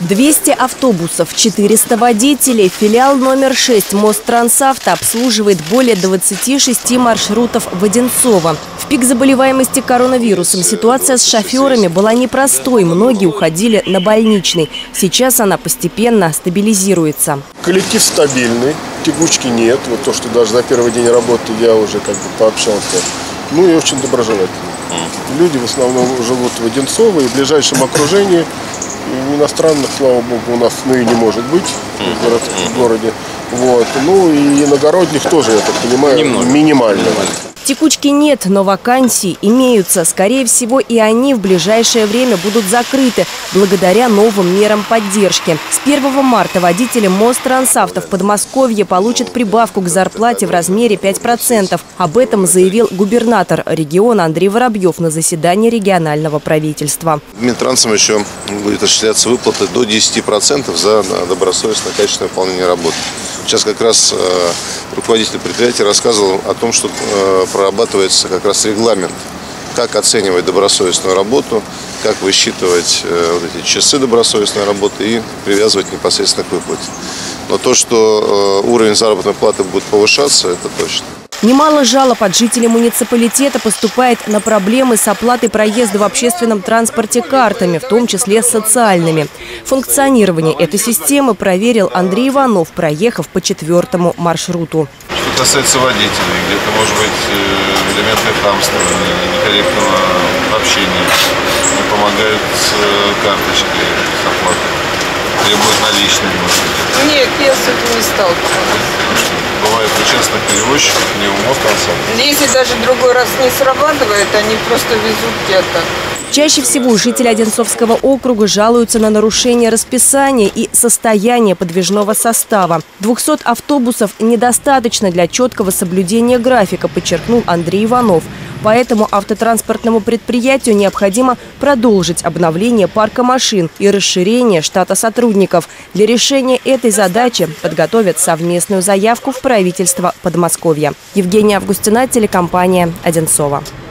200 автобусов, 400 водителей. Филиал номер 6 Мострансавто обслуживает более 26 маршрутов в Одинцово. В пик заболеваемости коронавирусом ситуация с шоферами была непростой. Многие уходили на больничный. Сейчас она постепенно стабилизируется. Коллектив стабильный, тягучки нет. Вот то, что даже за первый день работы я уже пообщался. Ну и очень доброжелательно. Люди в основном живут в Одинцово и в ближайшем окружении. Иностранных, слава богу, у нас и не может быть в городе. Вот. Ну и иногородних тоже, я так понимаю, минимально. Текучки нет, но вакансии имеются. Скорее всего, и они в ближайшее время будут закрыты благодаря новым мерам поддержки. С 1 марта водители Мострансавто в Подмосковье получат прибавку к зарплате в размере 5%. Об этом заявил губернатор региона Андрей Воробьев на заседании регионального правительства. Минтрансом еще будет осуществляться выплаты до 10% за добросовестное качественное выполнение работы. Сейчас как раз руководитель предприятия рассказывал о том, что прорабатывается как раз регламент, как оценивать добросовестную работу, как высчитывать вот эти часы добросовестной работы и привязывать непосредственно к выплате. Но то, что уровень заработной платы будет повышаться, это точно. Немало жалоб от жителей муниципалитета поступает на проблемы с оплатой проезда в общественном транспорте картами, в том числе социальными. Функционирование этой системы проверил Андрей Иванов, проехав по 4-му маршруту. Что касается водителей, где-то, может быть, элементы хамства, некорректного общения, не помогают с карточкой с оплатой, требуют наличные, может быть. Нет, я с этим не сталкивалась. Бывает у частных перевозчиков, не у Мострансавто. Если даже другой раз не срабатывает, они просто везут где-то. Чаще всего жители Одинцовского округа жалуются на нарушение расписания и состояние подвижного состава. 200 автобусов недостаточно для четкого соблюдения графика, подчеркнул Андрей Иванов. Поэтому автотранспортному предприятию необходимо продолжить обновление парка машин и расширение штата сотрудников. Для решения этой задачи подготовят совместную заявку в правительство Подмосковья. Евгения Августина, телекомпания «Одинцово».